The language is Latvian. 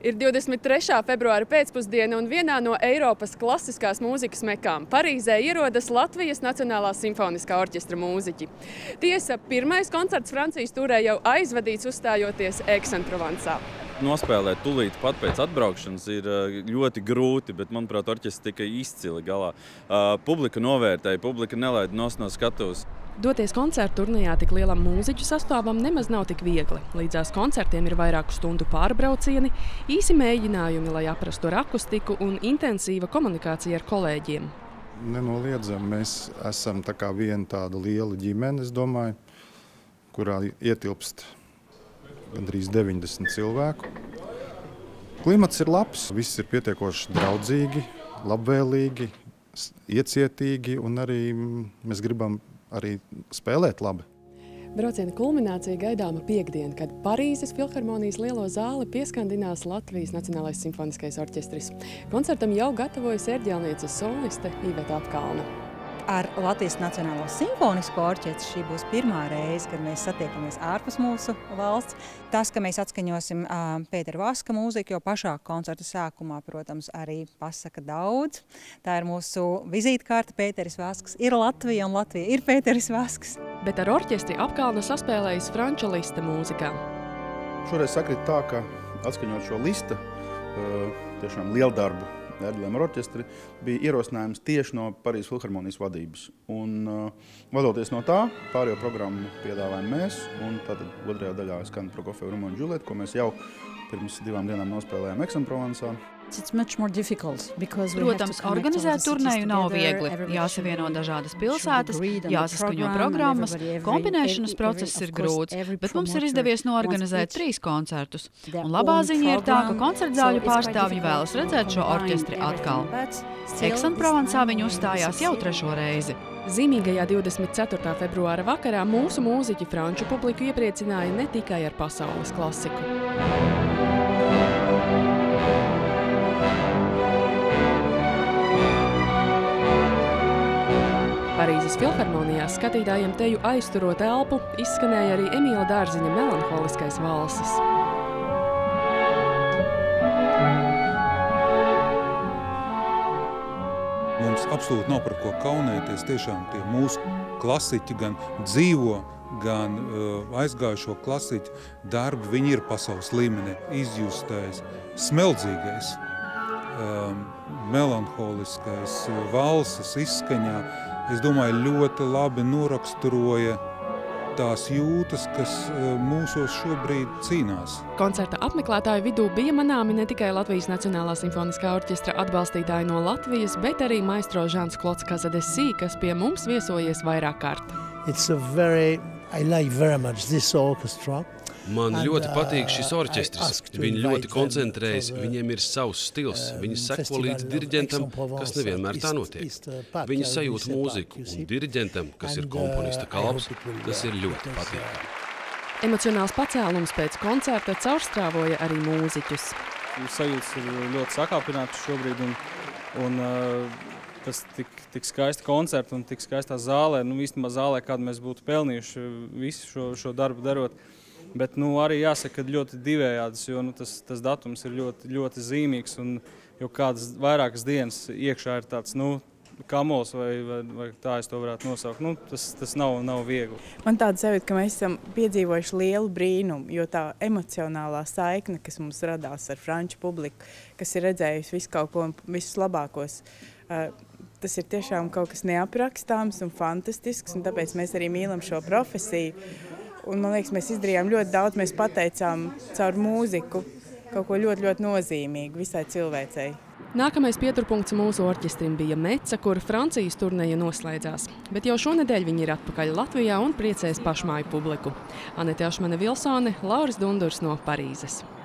Ir 23. februāra pēcpusdiena un vienā no Eiropas klasiskās mūzikas mekām Parīzē ierodas Latvijas Nacionālās simfoniskā orķestra mūziķi. Tiesa, pirmais koncerts Francijas turē jau aizvadīts uzstājoties Aix-en-Provencā. Nospēlēt tūlīt pat pēc atbraukšanas ir ļoti grūti, bet, manuprāt, orķestris tika izcili galā. Publika novērtēja, publika nelaida no skatuves. Doties koncertu turnejā tik lielam mūziķu sastāvam nemaz nav tik viegli. Līdzās koncertiem ir vairāku stundu pārbraucieni, īsi mēģinājumi, lai aprastu ar akustiku un intensīva komunikācija ar kolēģiem. Nenoliedzami, mēs esam tā kā viena tāda liela ģimene, es domāju, kurā ietilpst gandrīz 90 cilvēku. Klimats ir labs, viss ir pietiekoši draudzīgi, labvēlīgi, iecietīgi un arī mēs gribam arī spēlēt labi. Brauciena kulminācija gaidāma piektdiena, kad Parīzes Filharmonijas lielo zāli pieskandinās Latvijas Nacionālais simfoniskais orķestris. Koncertam jau gatavojas ērģelnieces soliste Iveta Apkalna. Ar Latvijas Nacionālo simfonisko orķestri šī būs pirmā reize, kad mēs satiekamies ārpus mūsu valsts. Tas, ka mēs atskaņosim Pētera Vaska mūziku, jo pašā koncerta sākumā, protams, arī pasaka daudz. Tā ir mūsu vizītkārta. Pēteris Vasks ir Latvija un Latvija ir Pēteris Vasks. Bet ar orķestri Apkalna saspēlējas Franča Lista mūzikā. Šoreiz sakrit tā, ka atskaņot šo Lista, tiešām lielu darbu ērģelēm ar orķestri, bija ierosinājums tieši no Parīzes Filharmonijas vadības. Un vadoties no tā, pārējo programmu piedāvājam mēs, un tātad otrajā daļā skan Prokofjev Romeo un Džuljeta, ko mēs jau pirms 2 dienām nospēlējām Aix-en-Provencā. Protams, organizēt turneju nav viegli. Jāsavieno dažādas pilsētas, jāsaskaņo programmas, kombinēšanas process ir grūts, bet mums ir izdevies noorganizēt 3 koncertus. Un labā ziņa ir tā, ka koncertzāļu pārstāvji vēlas redzēt šo orķestri atkal. Aix-en-Provencā viņi uzstājās jau 3. reizi. Zīmīgajā 24. februāra vakarā mūsu mūziķi franču publiku iepriecināja ne tikai ar pasaules klasiku. Parīzes Filharmonijā skatītājiem teju aizturot elpu, izskanēja arī Emīla Dārziņa melanholiskais valsis. Mums absolūti nav par ko kaunēties. Tiešām tie mūsu klasiķi gan dzīvo, gan aizgājušo klasiķu darbi, viņi ir pasaules līmenī izjustais, smeldzīgais, melanholiskais valses izskaņā. Es domāju, ļoti labi noraksturoja tās jūtas, kas mūsos šobrīd cīnās. Koncerta apmeklētāju vidū bija manāmi ne tikai Latvijas Nacionālā simfoniskā orķestra atbalstītāji no Latvijas, bet arī maestro Žans Klods Kazadesī, kas pie mums viesojies vairāk kārt. Man ļoti patīk šis orķestris. Viņi ļoti koncentrējas, viņiem ir savs stils. Viņi seko līdz diriģentam, kas nevienmēr tā notiek. Viņi sajūt mūziku, un diriģentam, kas ir komponista kalps, tas ir ļoti patīkami. Emocionāls pacēlums pēc koncerta caurstrāvoja arī mūziķus. Sajūtas ir ļoti sakāpinātas šobrīd, un tas tik skaisti koncerti un tik skaistā zālē, īstenībā zālē, kādu mēs būtu pelnījuši visu šo darbu darot. Bet arī jāsaka, ka ļoti divējādas, jo tas datums ir ļoti, ļoti zīmīgs, un jau kādas vairākas dienas iekšā ir tāds, kamols, vai tā es to varētu nosaukt. Tas nav viegli. Man tāda sajūta, ka mēs esam piedzīvojuši lielu brīnumu, jo tā emocionālā saikne, kas mums radās ar franču publiku, kas ir redzējusi visu kaut ko, visus labākos, tas ir tiešām kaut kas neaprakstāms un fantastisks, un tāpēc mēs arī mīlam šo profesiju. Un, man liekas, mēs izdarījām ļoti daudz, mēs pateicām caur mūziku kaut ko ļoti, ļoti nozīmīgu visai cilvēcei. Nākamais pieturpunkts mūsu orķestrim bija Meca, kur Francijas turneja noslēdzās. Bet jau šonedēļ viņi ir atpakaļ Latvijā un priecēs pašmāju publiku. Anete Ašmane Vilsone, Lauris Dundurs no Parīzes.